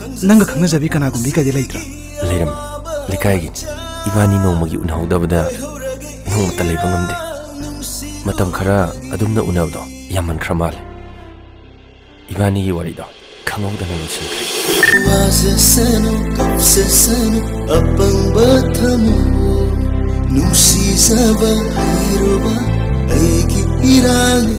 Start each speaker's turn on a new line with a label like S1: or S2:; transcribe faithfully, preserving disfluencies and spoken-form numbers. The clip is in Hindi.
S1: नंग खंग जबी कना गुंबी कदे लेत्रा
S2: लेरम लेकायगी इबानी नोमगी उनहौदबदा नोमता लेबा ngamde matam khara adumna unawdo yaman khramal ibani gi wari do khangawdana losinkhre
S3: wazesano kapsesano apang bathamu nusi saba hiroba aigi irani